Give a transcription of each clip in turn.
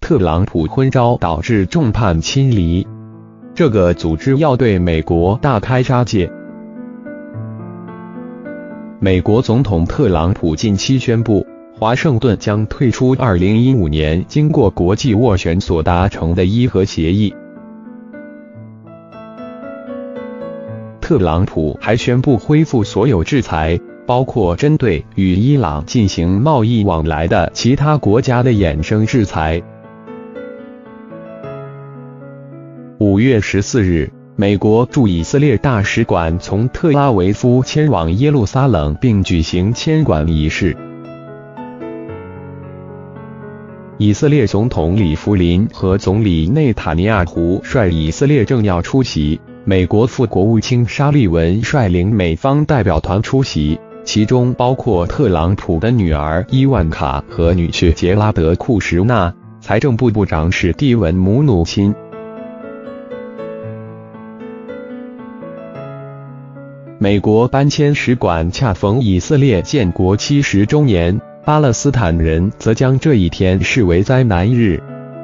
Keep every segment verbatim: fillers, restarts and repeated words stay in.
特朗普昏招导致众叛亲离。这个组织要对美国大开杀戒。美国总统特朗普近期宣布，华盛顿将退出二零一五年经过国际斡旋所达成的伊核协议。特朗普还宣布恢复所有制裁，包括针对与伊朗进行贸易往来的其他国家的衍生制裁。五月十四日，美国驻以色列大使馆从特拉维夫迁往耶路撒冷，并举行迁馆仪式。以色列总统里弗林和总理内塔尼亚胡率以色列政要出席，美国副国务卿沙利文率领美方代表团出席，其中包括特朗普的女儿伊万卡和女婿杰拉德·库什纳，财政部部长史蒂文·姆努钦。美国搬迁使馆恰逢以色列建国七十周年，巴勒斯坦人则将这一天视为灾难日。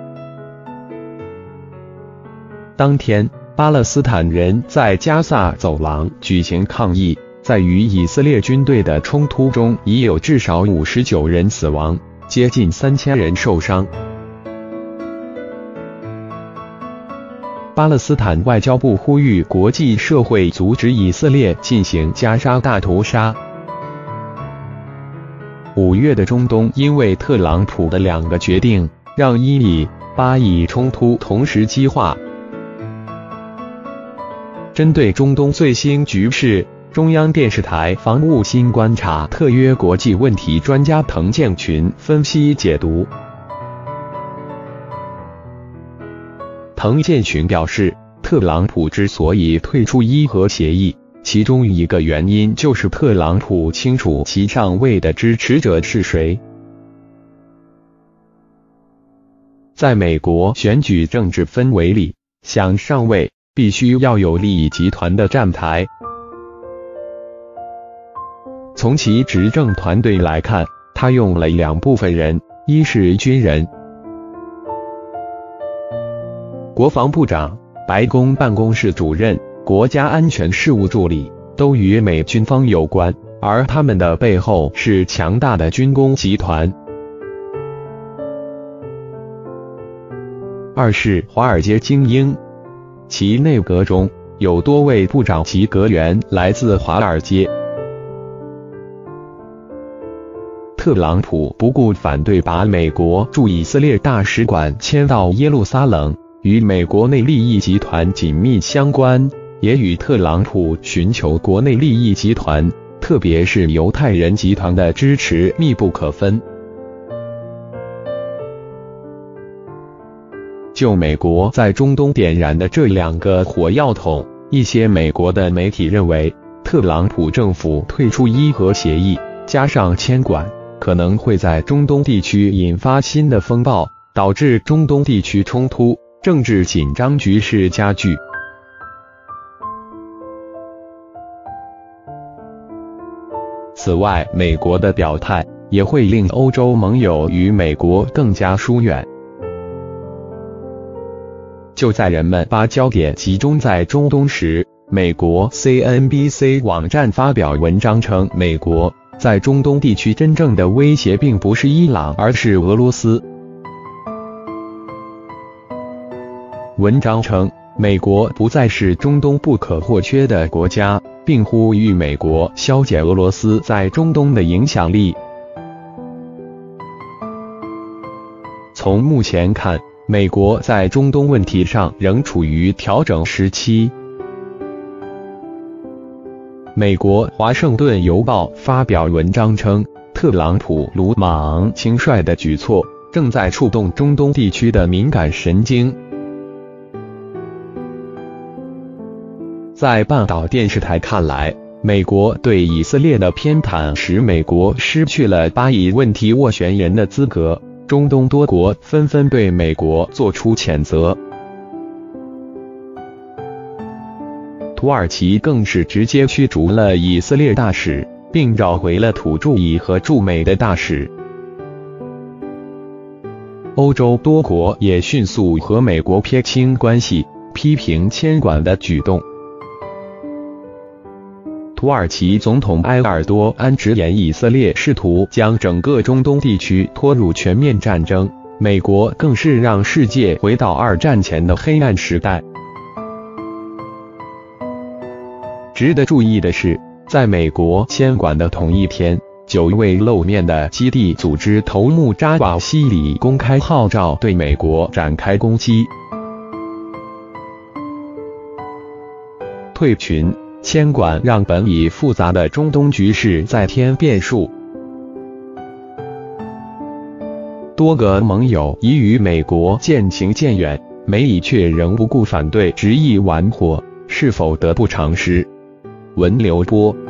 当天，巴勒斯坦人在加萨走廊举行抗议，在与以色列军队的冲突中，已有至少五十九人死亡，接近三千人受伤。巴勒斯坦外交部呼吁国际社会阻止以色列进行加沙大屠杀。五月的中东因为特朗普的两个决定，让以以巴以冲突同时激化。针对中东最新局势，中央电视台防务新观察特约国际问题专家滕建群分析解读。滕建群表示，特朗普之所以退出伊核协议，其中一个原因就是特朗普清楚其上位的支持者是谁。在美国选举政治氛围里，想上位必须要有利益集团的站台。从其执政团队来看，他用了两部分人，一是军人，国防部长、白宫办公室主任、国家安全事务助理都与美军方有关，而他们的背后是强大的军工集团。二是华尔街精英，其内阁中有多位部长级阁员来自华尔街。特朗普不顾反对，把美国驻以色列大使馆迁到耶路撒冷，与美国内利益集团紧密相关，也与特朗普寻求国内利益集团，特别是犹太人集团的支持密不可分。就美国在中东点燃的这两个火药桶，一些美国的媒体认为，特朗普政府退出伊核协议，加上迁馆，可能会在中东地区引发新的风暴，导致中东地区冲突，政治紧张局势加剧。此外，美国的表态也会令欧洲盟友与美国更加疏远。就在人们把焦点集中在中东时，美国 C N B C 网站发表文章称，美国在中东地区真正的威胁并不是伊朗，而是俄罗斯。文章称，美国不再是中东不可或缺的国家，并呼吁美国消减俄罗斯在中东的影响力。从目前看，美国在中东问题上仍处于调整时期。美国《华盛顿邮报》发表文章称，特朗普鲁莽轻率的举措正在触动中东地区的敏感神经。在半岛电视台看来，美国对以色列的偏袒使美国失去了巴以问题斡旋人的资格，中东多国纷纷对美国做出谴责。土耳其更是直接驱逐了以色列大使，并召回了土著以和驻美的大使。 欧洲多国也迅速和美国撇清关系，批评牵管的举动。土耳其总统埃尔多安直言，以色列试图将整个中东地区拖入全面战争，美国更是让世界回到二战前的黑暗时代。值得注意的是，在美国牵管的同一天，久未露面的基地组织头目扎瓦希里公开号召对美国展开攻击。退群牵管让本已复杂的中东局势再添变数。多个盟友已与美国渐行渐远，美以却仍不顾反对，执意玩火，是否得不偿失？文流波。